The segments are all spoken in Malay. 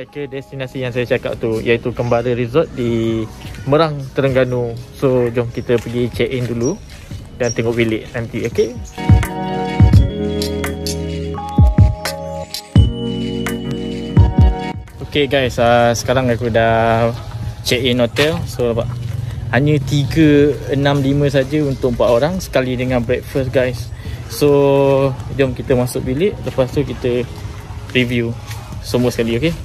sampai ke destinasi yang saya cakap tu, iaitu Kembara Resort di Merang, Terengganu. So jom kita pergi check in dulu dan tengok bilik nanti, okey? Okay guys, sekarang aku dah check in hotel. So hanya 365 saja untuk 4 orang sekali dengan breakfast guys. So jom kita masuk bilik, lepas tu kita review semua sekali, okey?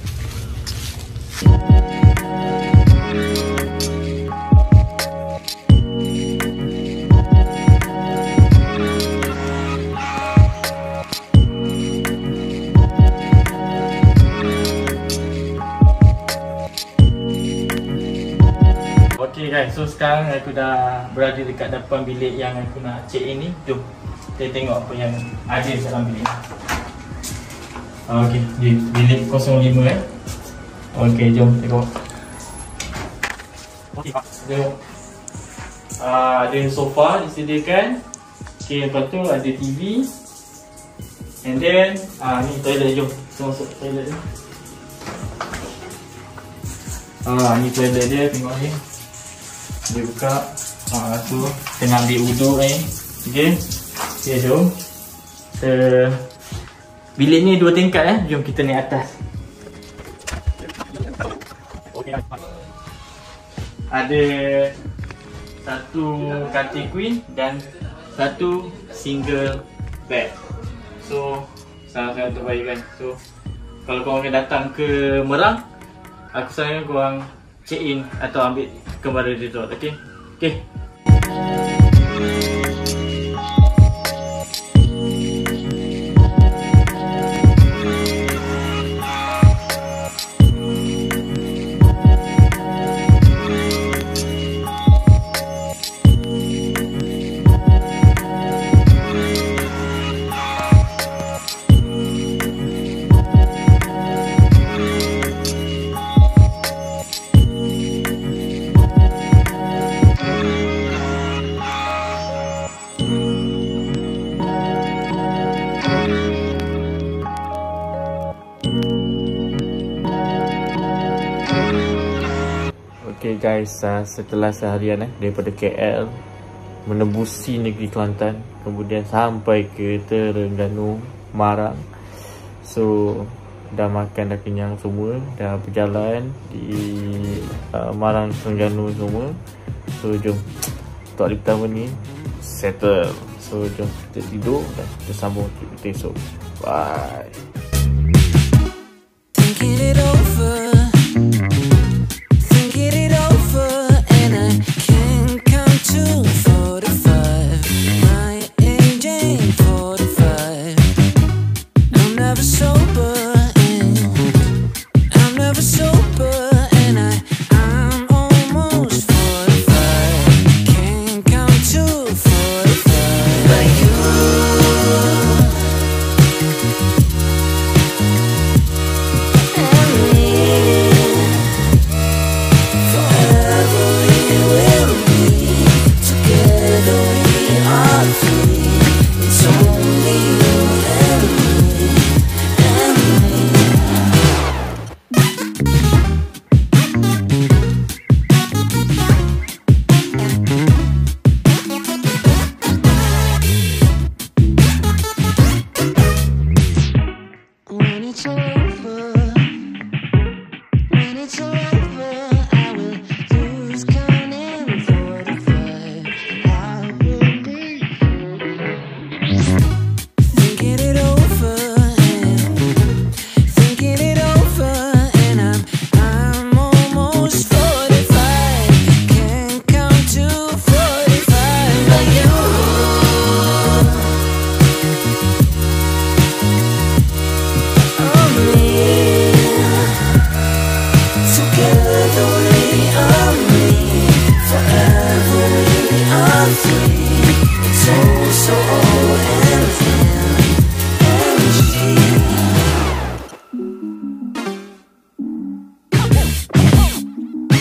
Okay guys, so sekarang aku dah berada dekat depan bilik yang aku nak check in ni. Jom kita tengok apa yang ada dalam bilik. Okay, bilik 05 Okay, jom tengok. Okay, tengok. Ada sofa disediakan. Okay, lepas tu ada TV. And then, ni toilet, jom kita masuk toilet ni. Ni toilet dia, tengok ni. Dia buka. Tu tengah ambil uduk ni. Okay, jom. Bilik ni 2 tingkat Jom kita naik atas. Ada satu katil queen dan satu single bed. So sangat-sangat terbaik kan. So kalau korang datang ke Merang, aku sarankan korang check in atau ambil Kembara Resort. Okay, okay. Okay guys, setelah seharian daripada KL menembusi negeri Kelantan, kemudian sampai ke Terengganu, Marang. So dah makan, dah kenyang semua, dah berjalan di Marang, Terengganu semua. So jom, untuk hari pertama ni settle. So jom kita tidur dan kita sambung kita esok. Bye.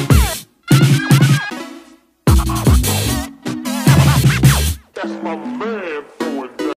That's my man.